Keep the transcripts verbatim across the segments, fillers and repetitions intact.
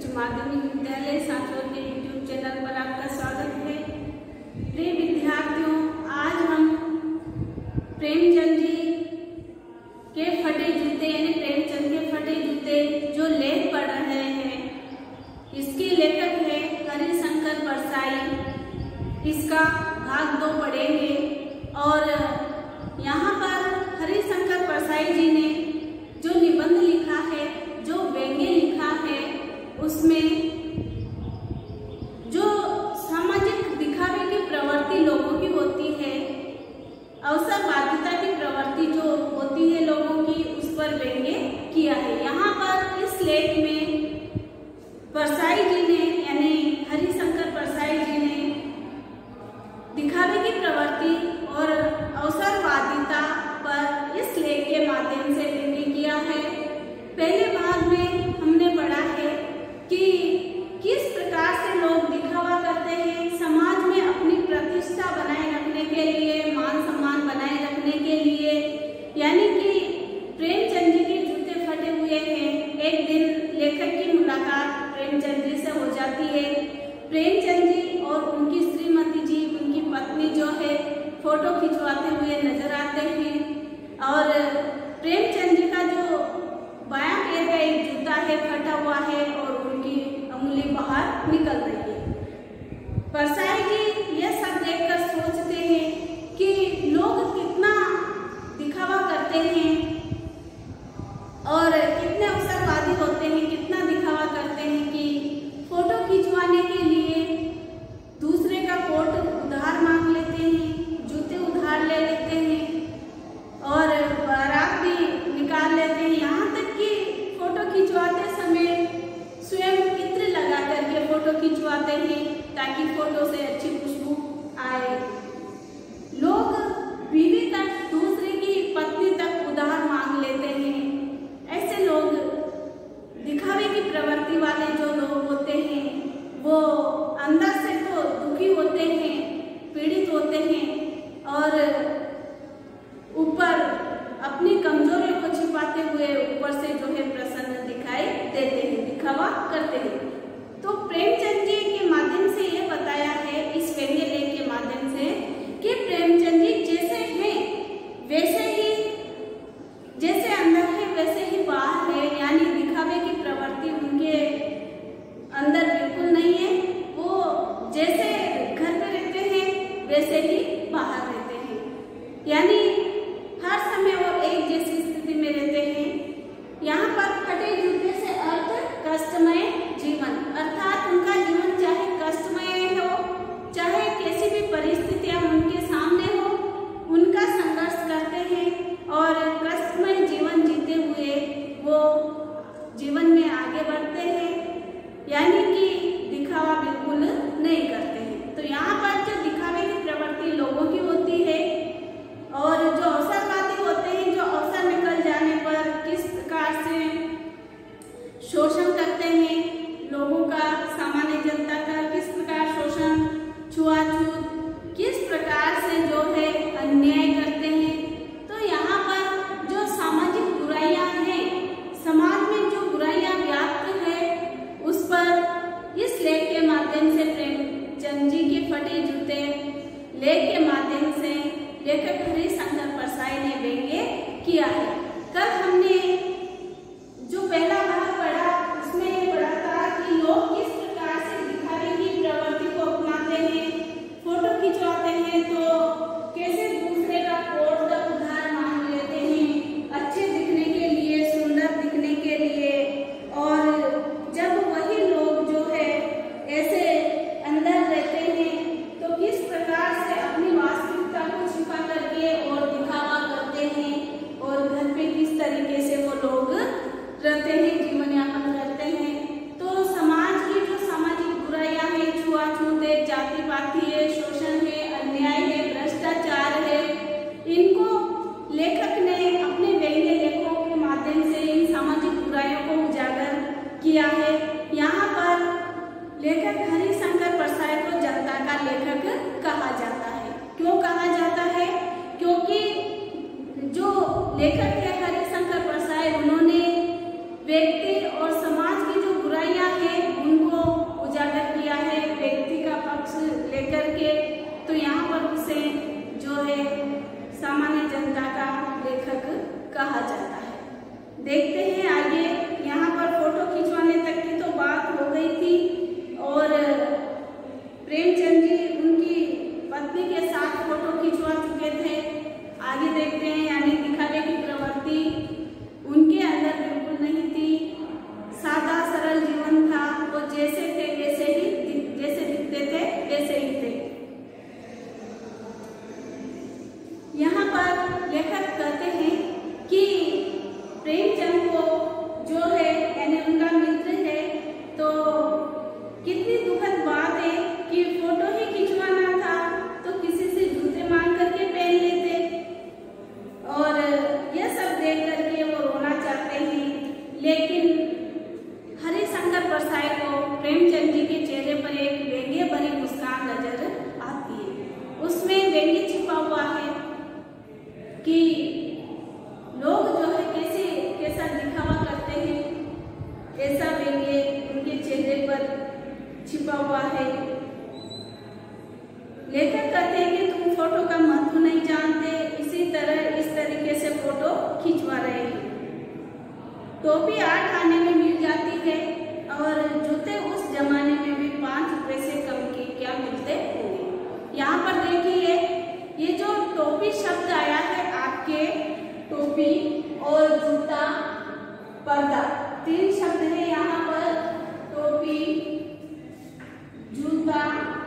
माध्यमिक विद्यालय सांचौर के यूट्यूब चैनल पर आपका स्वागत है। प्रिय विद्यार्थियों, आज हम प्रेमचंद जी के फटे जूते यानी प्रेमचंद के फटे जूते जो लेख पढ़ रहे हैं, इसके लेखक है हरिशंकर परसाई। इसका भाग दो पढ़ेंगे और यहाँ पर हरिशंकर परसाई जी ने जो निबंध लिखा है, जो व्यंग्य लिखा है, उसमें जो सामाजिक दिखावे की प्रवृत्ति लोगों की होती है, अवसरवादिता की प्रवृत्ति जो होती है लोगों की, उस पर व्यंग्य किया है। यहाँ पर इस लेख में परसाई जी ने यानी हरिशंकर परसाई जी ने दिखावे की प्रवृत्ति और अवसरवादिता पर इस लेख के माध्यम से व्यंग्य किया है। पहले भाग में हमने पढ़ा है कि किस प्रकार से लोग दिखावा करते हैं समाज में अपनी प्रतिष्ठा बनाए रखने के लिए, मान सम्मान बनाए रखने के लिए। यानी कि प्रेमचंद जी के जूते फटे हुए हैं। एक दिन लेखक की मुलाकात प्रेमचंद जी से हो जाती है। प्रेमचंद जी और उनकी श्रीमती जी, उनकी पत्नी जो है, फोटो खिंचवाते हुए नजर आते हैं और प्रेमचंद जी का जो बायां पैर का एक जूता है फटा हुआ है और उनकी उंगली बाहर निकल रही है। परसाई जी यह सब देखकर सोचते हैं कि लोग कितना दिखावा करते हैं और कितने अवसरवादी होते हैं, कितना दिखावा करते हैं कि फोटो खिंचवाने के लिए दूसरे का कोट उधार मांग लेते हैं, जूते उधार ले लेते हैं और बारात भी निकाल लेते हैं। यहाँ तक कि फोटो खिंचवाते समय स्वयं इत्र लगा करके फोटो खिंचवाते हैं ताकि फोटो से अच्छी खुशबू आए। लोग बीवी तक, दूसरे की पत्नी तक उधार मांग लेते हैं। ऐसे लोग दिखावे की प्रवृत्ति वाले जो लोग होते हैं, वो अंदर से तो दुखी होते हैं, पीड़ित होते हैं और ऊपर अपनी कमजोरियों को छिपाते हुए ऊपर से जो है प्रसन्न दिखाई देते हैं, दिखावा करते हैं। तो प्रेमचंद जी के माध्यम से ये बताया है इस व्यंग्य लेख के माध्यम से कि प्रेमचंद जी जैसे हैं वैसे ही, जैसे अंदर है वैसे ही बाहर है। यानी दिखावे की प्रवृत्ति उनके अंदर बिल्कुल नहीं है। वो जैसे घर में रहते हैं वैसे ही बाहर रहते हैं, यानी हर समय वो एक जैसी स्थिति में रहते हैं। यहाँ पर फटे जूते से अर्थ कष्टमय जीवन, अर्थात उनका जीवन चाहे कष्टमय हो, चाहे कैसी भी परिस्थितियां उनके सामने हो, उनका संघर्ष करते हैं और कष्टमय जीवन जीते हुए वो जीवन में आगे बढ़ते हैं। यानी कि दिखावा बिल्कुल नहीं करते हैं। तो यहाँ पर जो दिखावे की प्रवृत्ति लोगों की होती है और जो अवसरवादी होते हैं, जो अवसर निकल जाने पर किस प्रकार से शोषण करते हैं लोगों का, सामान्य जनता का किस प्रकार शोषण, छुआछूत, किस प्रकार से जो है अन्याय करते हैं। तो यहाँ पर जो सामाजिक बुराइयां हैं, समाज में जो बुराइयां व्याप्त है, उस पर इस लेख के माध्यम से प्रेमचंद जी के फटे जूते लेख के माध्यम से लेखक हरिशंकर परसाई ने व्यंग्य किया है। कल हमने जो पहला भाग पढ़ा उसमें ये पढ़ा था कि लोग किस प्रकार से दिखावे की प्रवृत्ति को अपनाते हैं, फोटो खिंचवाते हैं तो कैसे दूसरे का कोट तक उधार मांग लेते हैं अच्छे दिखने के लिए, सुंदर दिखने के लिए। और जब वही लोग जो है ऐसे अंदर रहते हैं तो किस प्रकार से अपनी वास्तविकता को छिपा करके और दिखावा करते हैं और घर पे किस तरीके से वो लोग रहते हैं, जीवन यापन करते हैं। तो समाज की जो सामाजिक बुराइयां हैं, छुआछूत है, जाति पाति है, शोषण है, अन्याय है, भ्रष्टाचार है, इनको लेखक ने अपने व्यंग्य लेखों के माध्यम से इन सामाजिक बुराइयों को उजागर किया है। यहाँ पर लेखक हरिशंकर परसाई को जनता का लेखक कहा जाता है। क्यों कहा जाता है? क्योंकि जो लेखक है हरिशंकर परसाई, उन्होंने व्यक्ति और समाज की जो बुराइयां हैं है सामान्य जनता का लेखक कहा जाता है। देखते हैं आगे। यहाँ पर फोटो खिंचवाने तक की तो बात हो गई थी और प्रेमचंद जी उनकी पत्नी के साथ फोटो खिंचवा चुके थे। आगे देखते हैं, यानी दिखावे की प्रवृत्ति उनके अंदर बिल्कुल नहीं थी। सादा सरल जीवन था, वो जैसे थे वैसे ही जैसे दिखते थे वैसे ही थे। यहाँ पर लेखक कहते हैं कि प्रेमचंद को जो है यानी उनका मित्र है, तो कितनी दुखद बात है कि फोटो ही खिंचवाना था तो किसी से जूते मांग करके पहन लेते, और यह सब देख करके वो रोना चाहते हैं। लेकिन हरिशंकर परसाई को प्रेमचंद जी के चेहरे पर एक व्यंग्य भरी मुस्कान नजर आती है। उसमें व्यंग्य छिपा हुआ है कि लोग जो है कैसे कैसा दिखावा करते हैं, ऐसा व्यंग्य उनके चेहरे पर छिपा हुआ है। लेखक कहते हैं कि तुम फोटो का महत्व नहीं जानते, इसी तरह इस तरीके से फोटो खिंचवा रहे हैं। टोपी आठ आने में मिल जाती है और जूते उस जमाने में भी पांच रुपए से कम के क्या मिलते होंगे। यहाँ पर देखिए, ये जो टोपी शब्द आया है आपके, टोपी और जूता पर्दा, तीन शब्द है यहाँ पर। टोपी, जूता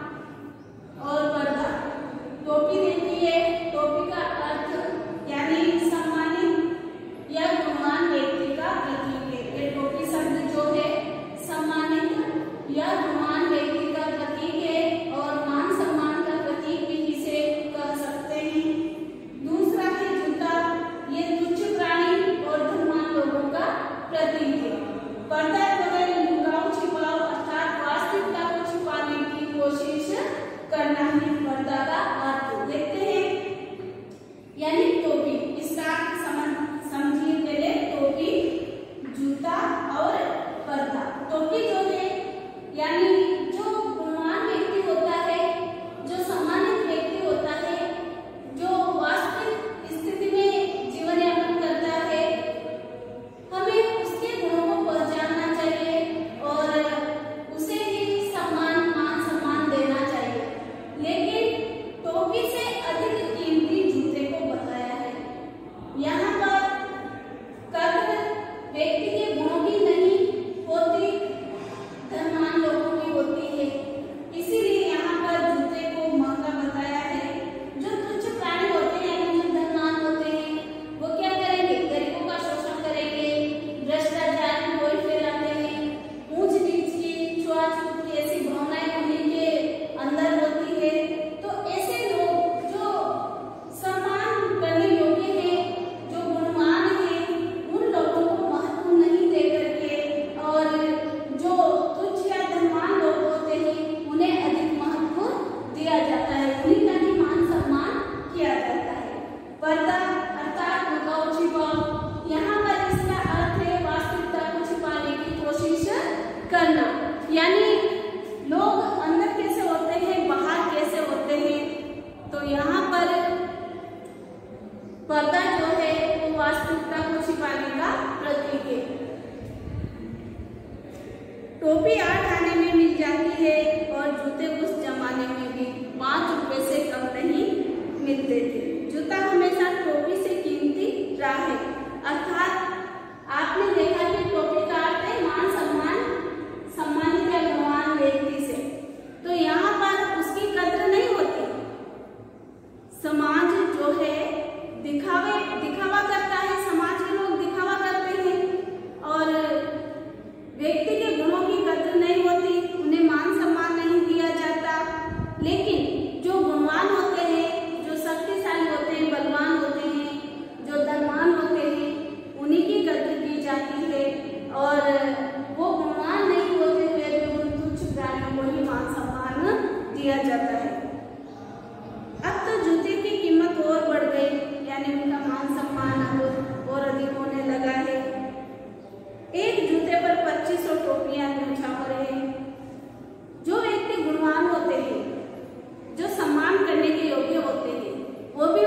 और पर्दा। टोपी देखिए, टोपी का अर्थ यानी सम्मानित या गुणवान व्यक्ति का प्रतीक है। ये टोपी शब्द जो है सम्मानित या गुणवान व्यक्ति का प्रतीक है और मान सम्मान का प्रतीक भी इसे कह सकते हैं। दूसरा है जूता, ये तुच्छ प्राणी और धनवान लोगों का प्रतीक है। पर्दा जो है लुकाओ छिपाओ अर्थात वास्तविकता को छुपाने की कोशिश करना है पर्दा का अर्थ। देखते हैं, यानी टोपी, इसका अर्थ समझ समझिए पहले। टोपी, जूता और पर्दा। टोपी जो है यानी जो गुणवान व्यक्ति होता है, जो सम्मानित व्यक्ति होता है, जो वास्तविक स्थिति में जीवन यापन करता है, हमें उसके गुणों को पहचानना चाहिए और उसे ही सम्मान मान सम्मान देना चाहिए। लेकिन टोपी से अधिक कीमती जूते को बताया है। यहाँ पर कद्र व्यक्ति के गुणों की नहीं होती, धनवान लोगों की होती है। इसीलिए यहाँ पर जूते को महंगा बताया है। जो तुच्छ प्राणी होते हैं यानी जो धनवान होते हैं, वो क्या करेंगे? गरीबों का शोषण करेंगे, भ्रष्टाचार की बोल फैलाते हैं, ऊंच नीच की छुआछूत की ऐसी भावनाएं उनके अंदर होती है। तो ऐसे लोग जो सम्मान करने योग्य हैं, जो गुणवान हैं, उन लोगों को महत्व नहीं दे करके और जो तुच्छ या धनवान लोग होते हैं उन्हें अधिक महत्व दिया जाता है, उन्हीं का ही मान सम्मान किया जाता है। पर्दा अर्थात लुकाओ छिपाओ, यहाँ पर इसका अर्थ है वास्तविकता को छिपाने की कोशिश करना, यानी लोग अंदर कैसे होते हैं, बाहर कैसे होते हैं। तो यहाँ पर पर्दा जो है वो वास्तविकता को छिपाने का प्रतीक है। टोपी आठ आने में मिल जाती है और जूते उस जमाने में भी पांच रुपए से कम नहीं मिलते थे। जूता हमेशा टोपी से कीमती रहा है, अर्थात आपने देखा कि टोपी का अर्थ है मान सम्मान, सम्मानित या गुणवान व्यक्ति से। तो यहाँ पर उसकी कद्र नहीं होती। समाज जो है दिखावे दिखावा करता है, समाज के लोग दिखावा करते हैं और व्यक्ति के गुणों की कद्र नहीं होती, उन्हें मान सम्मान नहीं दिया जाता। लेकिन जो गुणवान होते हैं, जो शक्तिशाली होते हैं, बलवान होते हैं, जो धनवान होते हैं, उन्हीं की कद्र की जाती है और वो गुणवान नहीं होते हुए भी उन तुच्छ प्राणियों को ही मान सम्मान दिया जाता है। अब तो जूते की कीमत और बढ़ गई, यानी उनका मान सम्मान और अधिक होने लगा है। एक जूते पर पच्चीस सौ टोपियां न्यौछावर हैं। जो व्यक्ति गुणवान होते हैं, जो सम्मान करने के योग्य होते हैं, वो भी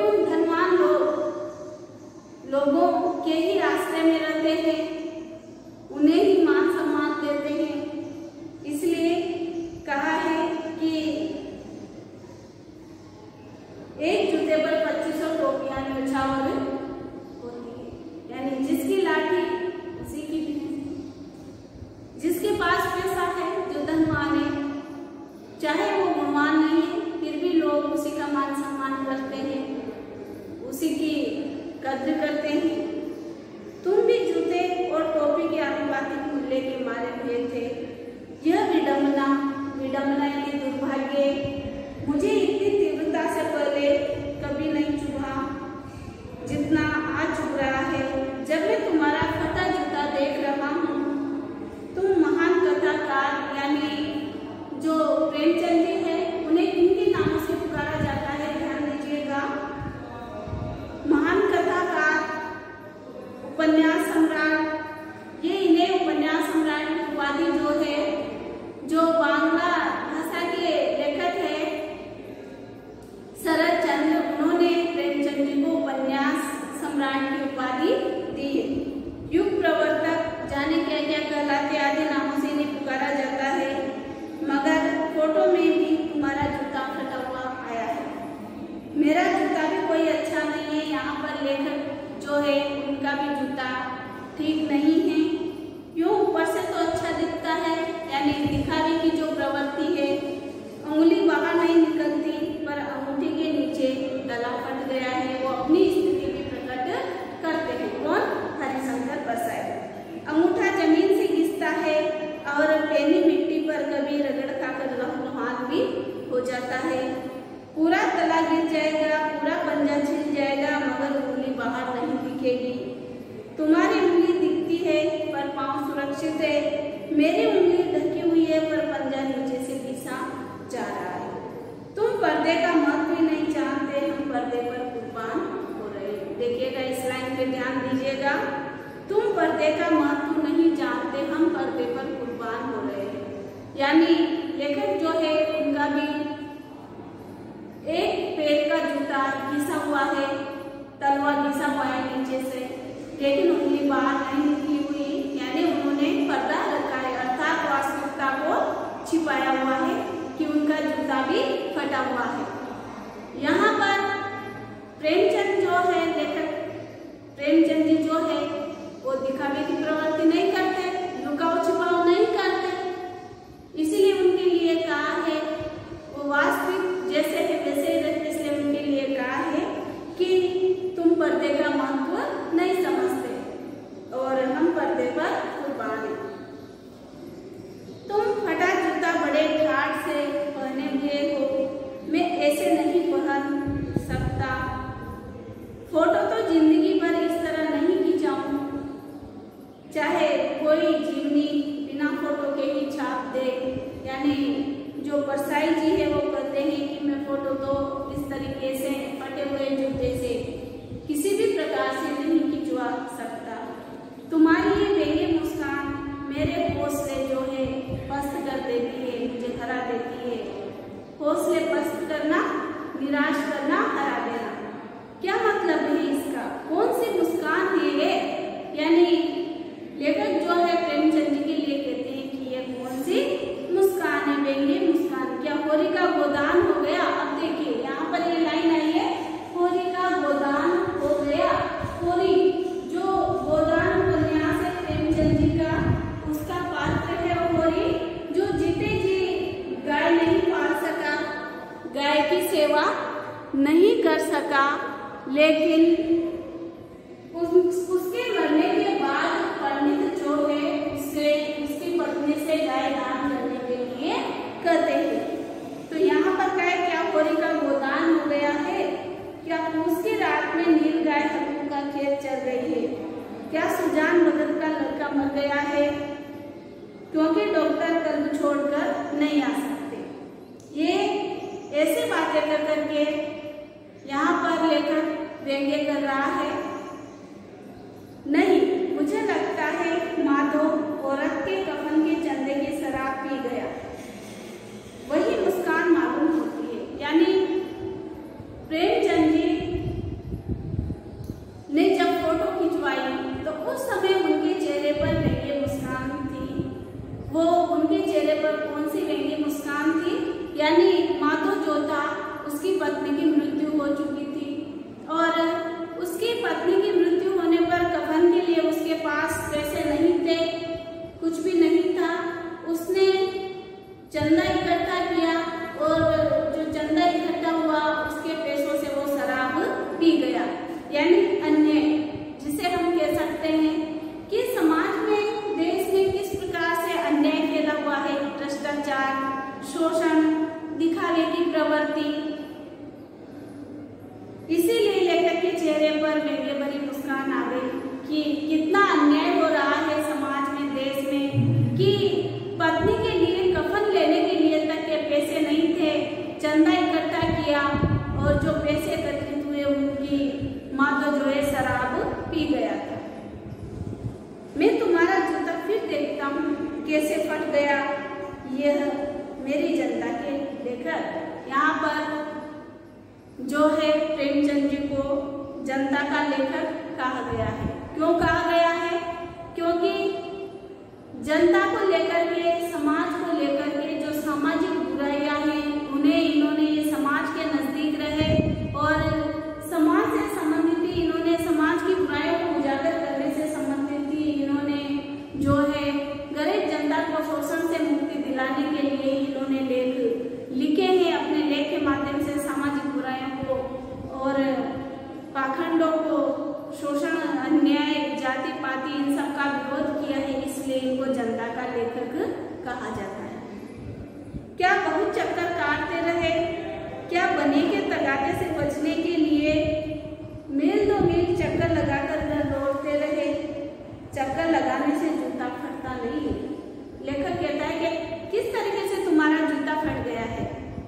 एक जूते पर पच्चीस सौ टोपियां न्यौछावर होती है, यानी जिसकी लाठी उसी की भैंस। जिसके पास पैसा है, जो धनवान है, चाहे वो गुणवान नहीं है, फिर भी लोग उसी का मान सम्मान करते हैं, उसी की कद्र करते हैं। तुम भी जूते और टोपी के आनुपातिक मूल्य के मारे हुए थे। यह विडंबना विडंबना यानी दुर्भाग्य मुझे इतनी तीव्रता से पहले कभी नहीं चुभा जितना आज चुभ रहा है जब मैं तुम्हारा फटा जूता देख रहा हूँ। तुम महान कथाकार यानी जो प्रेमचंद जी है, उन्हें किन किन नामों से पुकारा जाता है, ध्यान दीजिएगा। महान कथाकार, उपन्यास सम्राट, ये इन्हें उपन्यास सम्राट की उपाधि जो है, जो बांग्ला भाषा के लेखक है शरद चंद्र, उन्होंने प्रेमचंद जी को उपन्यास सम्राट की उपाधि दी है। युग प्रवर्तक, जाने क्या क्या कहलाते आदि नामों से इन्हें पुकारा जाता है। मगर फोटो में भी तुम्हारा जूता फटा हुआ आया है। मेरा जूता भी कोई अच्छा नहीं है। यहाँ पर लेखक जो है उनका भी जूता ठीक नहीं है। यूँ ऊपर से तो अच्छा दिखता है, यानी दिखावे की जो प्रवृत्ति है, उंगली बाहर नहीं निकलती, पर अंगूठी के नीचे गला फट गया है। वो अपनी स्थिति भी प्रकट करते हैं। कौन? हरिशंकर बसाई। अंगूठा जमीन से घिसता है और पैनी मिट्टी पर कभी रगड़ खाकर लहलहान भी हो जाता है। पूरा तला गिर जाएगा, पूरा पंजा छिल जाएगा, मगर उंगली बाहर नहीं दिखेगी। तुम्हारी उंगली दिखती है पर पांव सुरक्षित है। मेरी उंगली ढकी हुई है पर पंजा नीचे से घिसा जा रहा है। तुम पर्दे का महत्व ही नहीं जानते, हम पर्दे पर कुर्बान हो रहे हैं। देखिएगा, इस लाइन पे ध्यान दीजिएगा। तुम पर्दे का महत्व नहीं जानते, हम पर्दे पर कुर्बान हो रहे हैं। यानी लेखक जो है उनका भी एक पैर का जूता घिसा हुआ है, तलवा घिसा हुआ है नीचे से, लेकिन उंगली बाहर नहीं निकली हुई, यानी उन्होंने पर्दा रखा है, अर्थात वास्तविकता को छिपाया हुआ है कि उनका जूता भी फटा हुआ है। यहाँ पर प्रेमचंद जो है, लेखक प्रेमचंद जी जो है, वो दिखावे की प्रवृत्ति नहीं करते, लुकाओ छिपाओ नहीं करते। इसीलिए उनके लिए कहा है, वो वास्तविक जैसे है वैसे ही रहते, इसलिए उनके लिए कहा है कि तुम पर्दे का महत्व नहीं समझते और हम पर्दे पर कुर्बान हैं। तुम फटा जूता बड़े ठाठ से पहने हुए हो, मैं ऐसे नहीं पहन सकता। फोटो तो जिंदगी भर इस तरह नहीं खिंचाऊं, चाहे कोई जीवनी बिना फोटो के ही छाप दे। यानी जो परसाई जी है वो कहते हैं कि मैं फोटो तो इस तरीके से फटे हुए जूते से किसी भी प्रकार से नहीं खिंचवा सकता। तुम्हारी ये व्यंग्य मुस्कान मेरे हौसले जो है पस्त कर देती है, मुझे हरा देती है। हौसले पस्त करना, निराश करना, हरा देना, क्या मतलब है इसका? कौन सी मुस्कान है ये? यानी लेखक जो है प्रेमचंद जी के लिए कहते हैं कि ये कौन सी मुस्कान है, व्यंग्य मुस्कान। क्या होरी का गोदान हो गया? अब देखिए यहाँ पर ये लाइन आई है, होरी का गोदान हो गया। होरी जो गोदान उपन्यास है प्रेमचंद जी का, उसका पात्र है होरी, जो जीते जी गाय नहीं पाल सका, गाय की सेवा नहीं कर सका, लेकिन उस, उसके मरने के बाद पंडित जो है उससे उसकी पत्नी से गाय दान करने के लिए कहते हैं। तो यहाँ पर क्या है, क्या होरी का गोदान हो गया है? क्या पूस की रात में नील गाय हथू का खेत चल रही है? क्या सुजान भगत का लड़का मर गया है क्योंकि डॉक्टर कल छोड़कर नहीं आ सकते? ये ऐसे बातें कर करके यहाँ पर लेखक व्यंग्य कर रहा है। नहीं, मुझे लगता है माधव औरत के कफन के चंदे की शराब पी गया, वही मुस्कान मालूम होती है। यानी प्रेमचंद जी ने जब फोटो खिंचवाई तो उस समय उनके चेहरे पर व्यंग्य मुस्कान थी। वो उनके चेहरे पर कौन सी व्यंग्य मुस्कान थी? यानी माधव जो था उसकी पत्नी की चेहरे पर व्यंग्य भरी मुस्कान आ गई कि कितना अन्याय हो रहा है समाज में, देश में, कि पत्नी के लिए कफन लेने के लिए तक के पैसे नहीं थे। चंदा इकट्ठा किया और जो पैसे एकत्रित हुए उनकी माँ तो जो है शराब पी गया था। मैं तुम्हारा जूता फिर देखता हूँ कैसे फट गया, यह मेरी जनता के लेखक। यहाँ पर जो है प्रेमचंद जी को जनता का लेखक कहा गया है। क्यों कहा गया है? क्योंकि जनता को लेकर के, समाज को लेकर के जो सामाजिक बुराइयां हैं उन्हें इन्होंने ये समाज के नजदीक रहे और समाज से संबंधित ही इन्होंने, समाज की बुराइयों को उजागर करने से संबंधित ही इन्होंने जो है गरीब जनता को शोषण से मुक्ति दिलाने के लिए इन्होंने लेख लिखे हैं। अपने लेख के माध्यम से सामाजिक बुराइयों को और पाखंडों को, शोषण, अन्याय, जाति पाति, इन सब का विरोध किया है, इसलिए इनको जनता का लेखक कहा जाता है। क्या बहुत चक्कर काटते रहे, क्या बने के तगाते से बचने के लिए मील दो मील चक्कर लगाकर घर दौड़ते रहे। चक्कर लगाने से जूता फटता नहीं है। लेखक कहता है कि किस तरीके से तुम्हारा जूता फट गया है।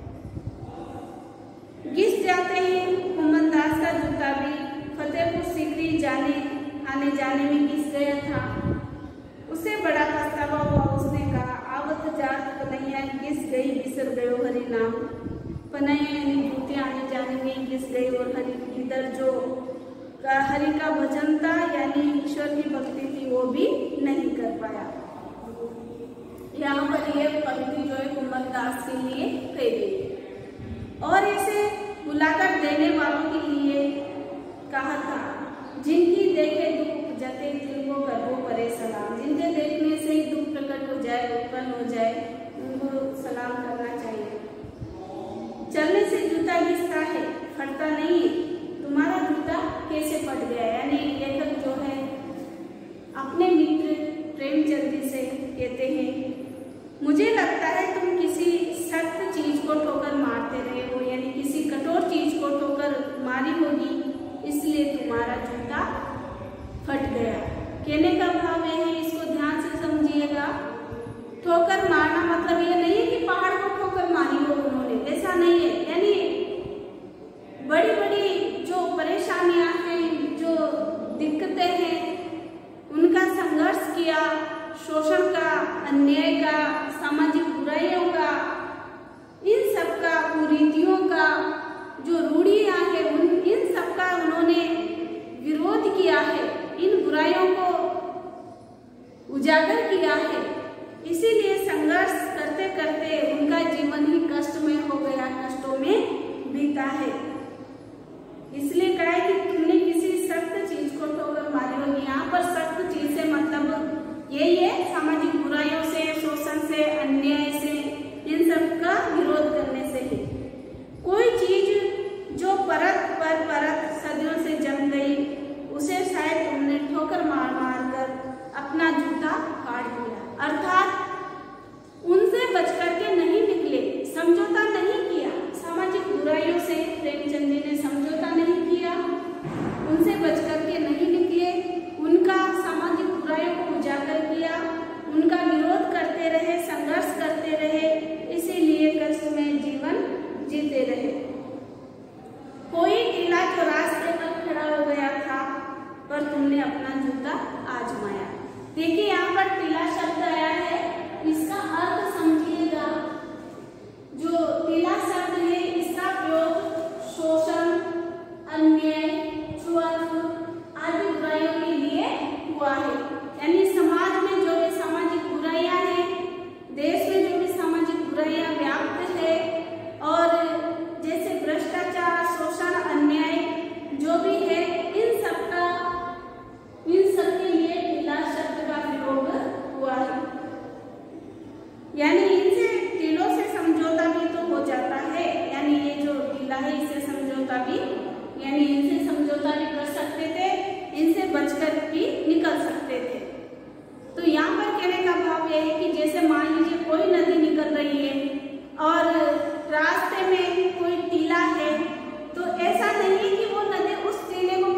घिस जाते ही कुमन दास का जूता भी फतेहपुर सीकरी जाने आने जाने में घिस गया था। उसे बड़ा पछतावा हुआ। उसने कहा, आवत जात पनैया घिस गई, बिसर गयो हरि नाम। पनैया यानी जूते आने जाने में घिस गई और हरि इधर जो हरि का भजन था यानी ईश्वर की भक्ति थी वो भी नहीं कर पाया। यहाँ पर यह पंक्ति जो है कुमन दास के लिए कही गई और इसे बुलाकर देने वालों के लिए कहा था, जिनकी देखे दुख जते जिनको गर्वो परे सलाम। जिनके देखने से ही दुख प्रकट हो जाए, उत्पन्न हो जाए, उनको सलाम करना चाहिए। चलने से जूता घिसता है, फटता नहीं है। तुम्हारा जूता कैसे फट गया? यानी लेखक जो है अपने मित्र प्रेमचंद जी से कहते हैं, मुझे लगता है तुम किसी सख्त चीज को ठोकर मारते रहे हो, यानी किसी कठोर चीज को ठोकर मारी होगी, इसलिए तुम्हारा जूता फट गया। कहने का भाव यह है, इसको ध्यान से समझिएगा। ठोकर मारना मतलब ये नहीं है कि पहाड़ को ठोकर मारी हो उन्होंने, ऐसा नहीं है। यानी बड़ी बड़ी जो परेशानियां हैं, जो दिक्कतें हैं, उनका संघर्ष किया, शोषण का, अन्याय का, सामाजिक बुराइयों का, इन सब का, कुरीतियों का, जो रूढ़ियां हैं, उन इन सब का उन्होंने विरोध किया है, इन बुराइयों को उजागर किया है। इसीलिए संघर्ष करते करते उनका जीवन ही कष्ट में हो गया, कष्टों में बीता है। इसलिए कहा है कि तुमने किसी सख्त चीज को ठोकर मारी होगी। यहाँ पर सख्त चीज से मतलब यही है, सामाजिक बुराइयों से, शोषण से, अन्याय से, इन सब का विरोध करने से ही। कोई चीज जो परत पर परत सदियों से जम गई, उसे शायद तुमने ठोकर मार मार कर अपना जूता काट दिया। अर्थात उनसे बच करके नहीं निकले, समझौता नहीं किया। सामाजिक बुराइयों से प्रेमचंद जी ने समझौता नहीं किया, उनसे बच करके नहीं निकले, उनका सामाजिक बुराइयों को उजागर किया, उनका विरोध करते रहे, संघर्ष करते रहे, इसीलिए कष्टमय जीवन जीते रहे। कोई टीला जो रास्ते पर खड़ा हो गया था, पर तुमने अपना जूता आजमाया। देखिए यहाँ पर टीला शब्द आया है, इसका अर्थ समझिएगा। जो टीला शब्द है, इसका प्रयोग शोषण, अन्याय, छुआछूत आदि बुराइयों के लिए हुआ है। यानी समाज में जो भी सामाजिक बुराइयां हैं, देश में जो भी सामाजिक बुराइयां व्याप्त है, और जैसे भ्रष्टाचार, शोषण, अन्याय जो भी है, इन सब का इन सब के लिए टीला शब्द का प्रयोग हुआ है। यानी इनसे टीलों से समझौता भी तो हो जाता है। यानी ये जो टीला है, इससे समझौता भी, यानी इनसे समझौता भी कर सकते थे, इनसे बचकर भी निकल सकते थे। तो यहाँ पर कहने का भाव यह है कि जैसे मान लीजिए कोई नदी निकल रही है और रास्ते में कोई टीला है, तो ऐसा नहीं है कि वो नदी उस टीले को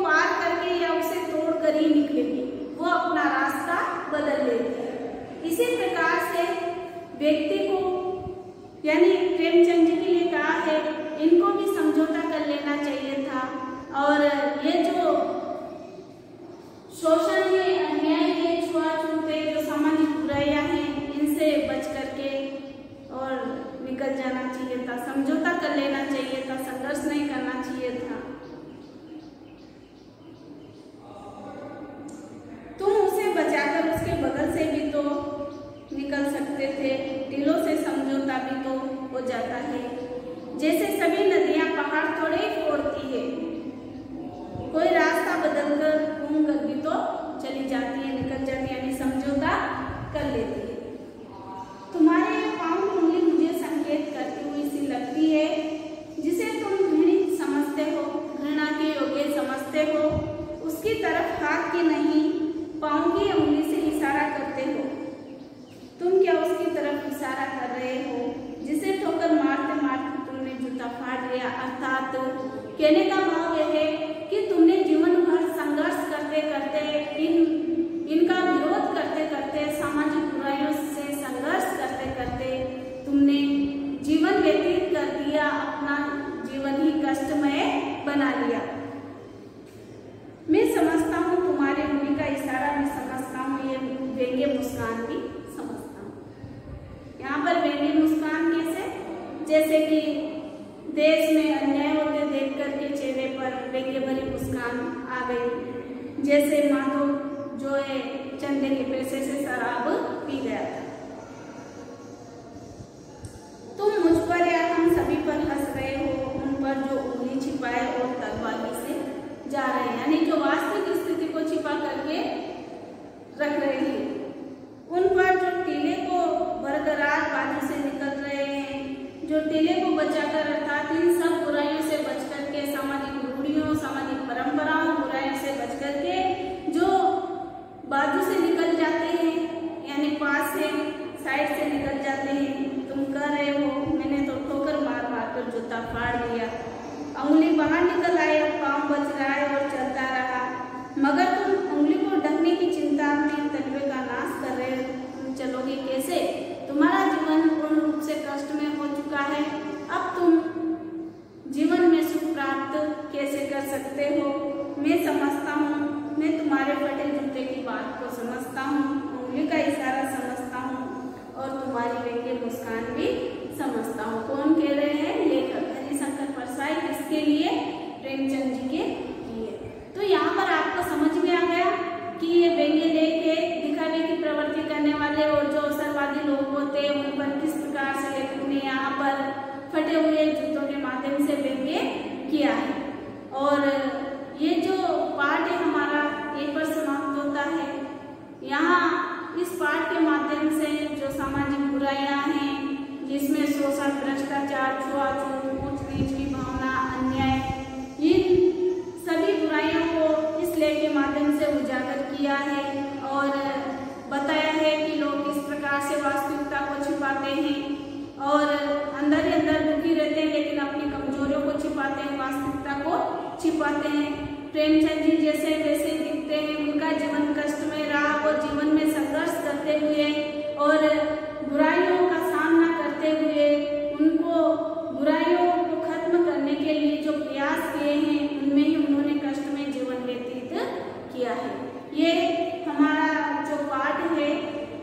अर्थात कहने का भाव यह है कि तुमने जीवन भर संघर्ष करते करते इन इनका विरोध करते करते सामाजिक बुराइयों से संघर्ष करते करते तुमने जीवन व्यतीत कर दिया, अपना जीवन ही कष्टमय बना लिया। मैं समझता हूँ तुम्हारे उंगली का इशारा भी समझता हूँ, ये व्यंग्य मुस्कान भी समझता हूँ। यहाँ पर व्यंग्य मुस्कान कैसे, जैसे कि देश में अन्याय होते देख करके चेहरे पर व्यंग्य भरी मुस्कान आ गई, जैसे माधव जो है चंदे के पैसे से शराब पी गया था। तुम मुझ पर या हम सभी पर हंस रहे हो, उन पर जो उंगली छिपाए और दरवाजे से जा रहे हैं, यानी जो वास्तविक स्थिति को छिपा करके रख रहे हैं, उन पर जो टीले को बरकरार बाजू से निकल रहे हैं, जो टीले को बचाकर अर्थात इन सब बुराइयों से बच करके, सामाजिक रूढ़ियों, सामाजिक परंपराओं, बुराइयों से बच करके जो बाजू से निकल जाते हैं, यानी पास से साइड से निकल जाते हैं। तुम कह रहे हो मैंने तो ठोकर मार मार कर जूता फाड़ दिया, उंगली बाहर निकल आई, अब पाँव बच रहा है और चलता रहा, मगर तुम उंगली को ढकने की चिंता में तलवे का नाश कर रहे हो, तुम चलोगे कैसे? तुम्हारा जीवन पूर्ण रूप से कष्ट में हो चुका है, अब तुम जीवन में सुख प्राप्त कैसे कर सकते हो? मैं समझता हूँ, मैं तुम्हारे फटे जूते की बात को समझता हूँ, उंगली का इशारा समझता हूँ और तुम्हारी व्यंग्य मुस्कान भी समझता हूँ। कौन कह रहे हैं? लेखक हरिशंकर परसाई। किसके लिए? प्रेमचंद जी के लिए। तो यहाँ पर आपको समझ में आ गया कि ये व्यंग्य लेख है, दिखावे की प्रवृत्ति करने वाले और जो अवसरवादी लोग होते हैं उन पर किस प्रकार से लेखक ने यहाँ पर फटे हुए जूतों के माध्यम से व्यंग्य किया है। और ये जो पाठ है हमारा यहीं पर समाप्त होता है। यहाँ इस पाठ के माध्यम से जो सामाजिक बुराइयां हैं, जिसमें शोषण, भ्रष्टाचार, छुआछूत, ऊंच नीच की भावना, अन्याय, इन सभी बुराइयों को इस लेख के माध्यम से उजागर किया है और बताया है कि लोग किस प्रकार से वास्तविकता को छिपाते हैं और अंदर ही अंदर दुखी रहते हैं, लेकिन अपनी कमजोरियों को छिपाते हैं, वास्तविकता को छिपाते हैं। प्रेमचंद जी जैसे वैसे दिखते हैं, उनका जीवन कष्ट में रहा और जीवन में संघर्ष करते हुए और बुराइयों का सामना करते हुए, उनको बुराइयों को खत्म करने के लिए जो प्रयास किए हैं, उनमें ही उन्होंने कष्ट में जीवन व्यतीत किया है। ये हमारा जो पाठ है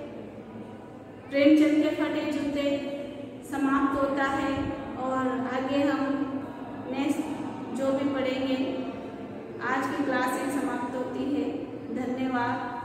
प्रेमचंद के फटे जूते समाप्त होता है और आगे हम नेक्स्ट जो भी पढ़ेंगे। आज की क्लास समाप्त होती है। धन्यवाद।